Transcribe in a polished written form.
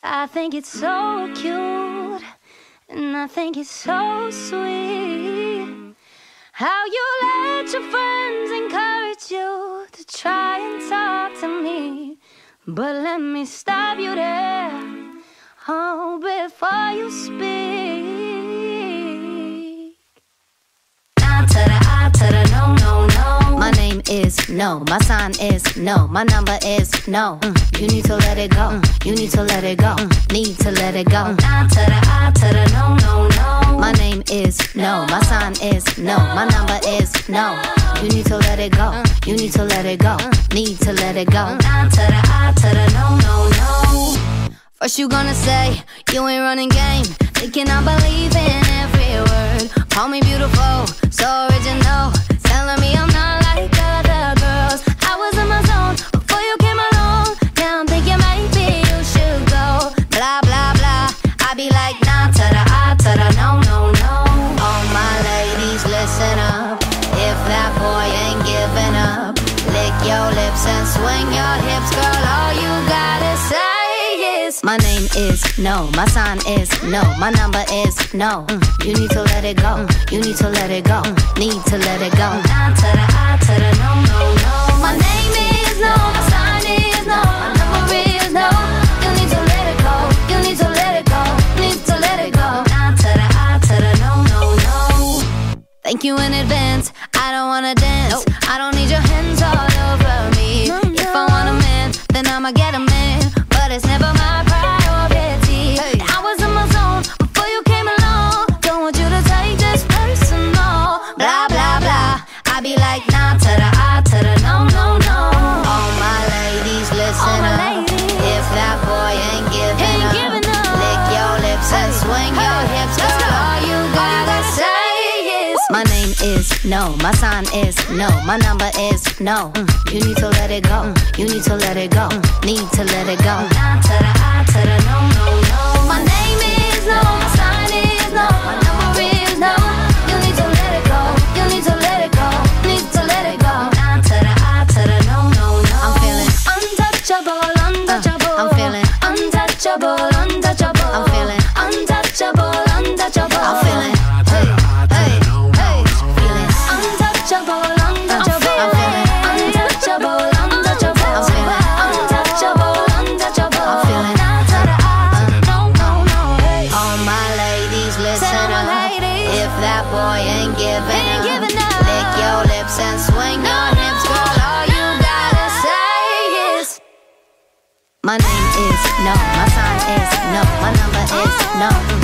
I think it's so cute, and I think it's so sweet how you let your friends encourage you to try and talk to me. But let me stop you there, oh, before you speak. Nah to the I to the no, no, no. My name is no, my sign is no, my number is no. You need to let it go, you need to let it go, need to let it go. Nah to the I to the no, no, no. My name is no, my sign is no, my number is no. You need to let it go, you need to let it go, need to let it go. Nah to the I to the no, no, no. First you gonna say you ain't running game, thinking I believe in every word. Call me beautiful, so original, telling me I'm not like other girls. I was in my zone before you came along. Now I'm thinking maybe you should go. Blah, blah, blah. I be like nah to the I to the no, no, no. All my ladies, listen up. If that boy ain't giving up, lick your lips and swing your hips, girl. All you gotta say is my name is no, my sign is no, my number is no. You need to let it go, you need to let it go, need to let it go. Nah to the I to the no, no, no. My name is no, my sign is no, my number is no. You need to let it go, you need to let it go, need to let it go. Nah to the I to the no, no, no. Thank you in advance, I don't wanna dance, I don't need your hands all over me. If I want a man, then I'ma get a man, but it's never my priority. I was in my zone before you came along, don't want you to take this personal. Blah, blah, blah, I be like nah to the I to the no, no, no. All my ladies, listen up. If that boy ain't giving up, lick your lips and swing your hips, girl. All you gotta say is my name is no, my sign is no, my number is no. You need to let it go, you need to let it go, need to let it go. Nah to the I to the no, no, no. My name is no, my sign is no, my number is no. You need to let it go, you need to let it go, need to let it go. Nah to the I to the no, no, no. I'm feeling untouchable, untouchable. I'm feeling untouchable, untouchable. I'm feeling untouchable, untouchable. I'm feeling hey, hey, hey, feeling untouchable, untouchable. I'm feeling untouchable, untouchable. I'm feeling untouchable, untouchable. I'm feeling nah to the I, no, no, no. Hey. All my ladies, listen up. If that boy ain't giving up, lick your lips and swing your hips, girl. All you gotta say is my name is no, my sign is no, my number is no.